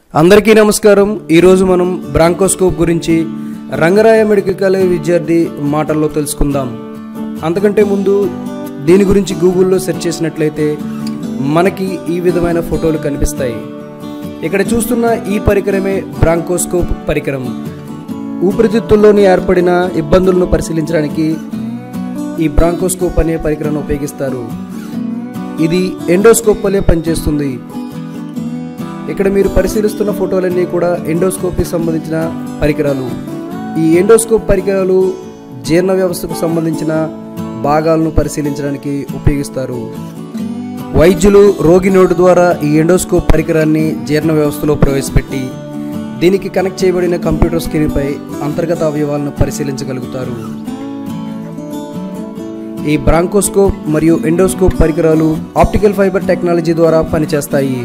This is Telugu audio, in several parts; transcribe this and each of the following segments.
అందరికీ నమస్కారం। ఈ రోజు మనం బ్రాంకోస్కోప్ గురించి రంగరాయ మెడికల్ కాలేజ్ విద్యార్థి మాటల్లో తెలుసుకుందాం। అంతకంటే ముందు దీని గురించి గూగుల్లో సెర్చ్ చేసినట్లయితే మనకి ఈ విధమైన ఫోటోలు కనిపిస్తాయి। ఇక్కడ చూస్తున్న ఈ పరికరమే బ్రాంకోస్కోప్ పరికరం। ఊపిరితిత్తుల్లోని ఏర్పడిన ఇబ్బందులను పరిశీలించడానికి ఈ బ్రాంకోస్కోప్ అనే పరికరాన్ని ఉపయోగిస్తారు। ఇది ఎండోస్కోప్ వలె పనిచేస్తుంది। ఇక్కడ మీరు పరిశీలిస్తున్న ఫోటోలన్నీ కూడా ఎండోస్కోప్కి సంబంధించిన పరికరాలు। ఈ ఎండోస్కోప్ పరికరాలు జీర్ణ వ్యవస్థకు సంబంధించిన భాగాలను పరిశీలించడానికి ఉపయోగిస్తారు। వైద్యులు రోగి నోటి ద్వారా ఈ ఎండోస్కోప్ పరికరాన్ని జీర్ణ వ్యవస్థలో ప్రవేశపెట్టి దీనికి కనెక్ట్ చేయబడిన కంప్యూటర్ స్క్రీన్పై అంతర్గత అవయవాలను పరిశీలించగలుగుతారు। ఈ బ్రాంకోస్కోప్ మరియు ఎండోస్కోప్ పరికరాలు ఆప్టికల్ ఫైబర్ టెక్నాలజీ ద్వారా పనిచేస్తాయి।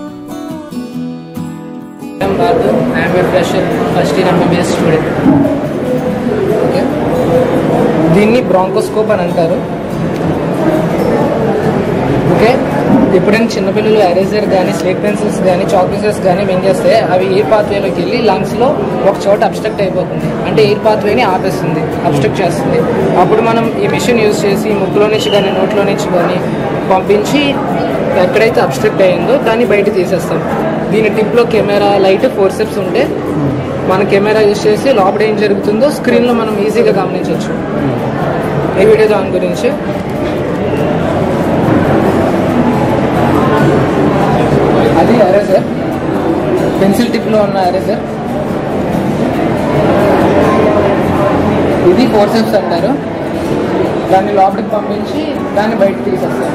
I am a fresher, first year MBBS student. Okay. దీన్ని బ్రాంకోస్కోప్ అని అంటారు। ఓకే, ఎప్పుడైనా చిన్నపిల్లలు ఎరేజర్ కానీ స్లేట్ పెన్సిల్స్ కానీ చాక్పీసెస్ కానీ మింగేస్తే అవి ఎయిర్ పాత్వేలోకి వెళ్ళి లంగ్స్లో ఒక చోట అబ్స్ట్రక్ట్ అయిపోతుంది, అంటే ఎయిర్ పాత్వేని ఆపేస్తుంది, అబ్స్ట్రక్ట్ చేస్తుంది। అప్పుడు మనం ఈ మిషన్ యూజ్ చేసి ముక్కులో నుంచి కానీ నోట్లో నుంచి కానీ పంపించి ఎక్కడైతే అబ్స్ట్రక్ట్ అయ్యిందో దాన్ని బయట తీసేస్తాం। దీని టిప్లో కెమెరా, లైట్, ఫోర్సెప్స్ ఉంటే మన కెమెరా యూజ్ చేసి లోపల ఏం జరుగుతుందో స్క్రీన్లో మనం ఈజీగా గమనించవచ్చు। ఈ వీడియో దాని గురించి అది ఎరేజర్, పెన్సిల్ టిప్లో ఉన్న ఎరేజర్। ఇది ఫోర్సెప్స్ అంటారు, దాన్ని లోపలికి పంపించి దాన్ని బయటకు తీసేస్తారు।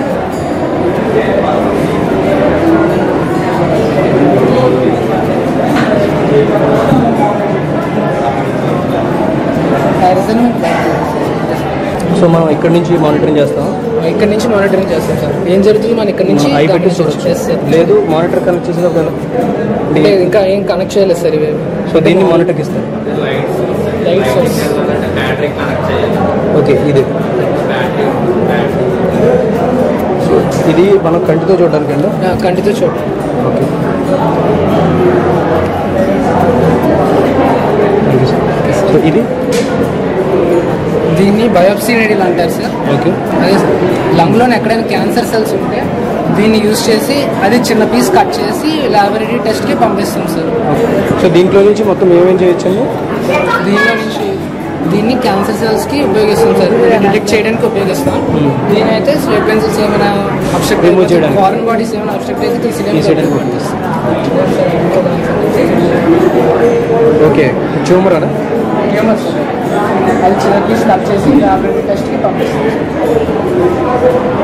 సో మనం ఇక్కడ నుంచి మానిటరింగ్ చేస్తాం, సార్। ఏం జరుగుతుంది మనం ఇక్కడ నుంచి లేదు మానిటర్ కనెక్ట్ చేసిన ఇంకా ఏం కనెక్ట్ చేయలేదు సార్ ఇవి। సో దీన్ని మానిటర్కి ఇస్తారు, లైట్ సోర్స్। ఓకే, ఇది మనం కంటితో చూడడానికి అండి, కంటితో చూడండి। ఓకే, సో ఇది దీన్ని బయోప్సీ నీడిల్ అంటారు సార్। ఓకే, అదే లంగ్లోనే ఎక్కడైనా క్యాన్సర్ సెల్స్ ఉంటే దీన్ని యూజ్ చేసి అది చిన్న పీస్ కట్ చేసి ల్యాబొరేటరీ టెస్ట్కి పంపిస్తాం సార్। సో దీంట్లో నుంచి మొత్తం ఏమేం చేయొచ్చండి? దీనిలో నుంచి దీన్ని క్యాన్సర్ సెల్స్కి ఉపయోగిస్తాం సార్, డిటెక్ట్ చేయడానికి ఉపయోగిస్తాం। దీనైతే స్లేట్ పెన్సిల్స్ ఏమైనా అబ్స్ట్రక్ట్ రిమూవ్ చేయడానికి, ఫారెన్ బాడీస్ ఏమైనా అబ్స్ట్రక్ట్ అయితే తీసేయడానికి ఉపయోగిస్తాం। ఓకే, ట్యూమర్ అనా? ట్యూమర్ సార్, అది చిన్న పీస్ కట్ చేసి ల్యాబొరేటరీ టెస్ట్కి పంపిస్తాం।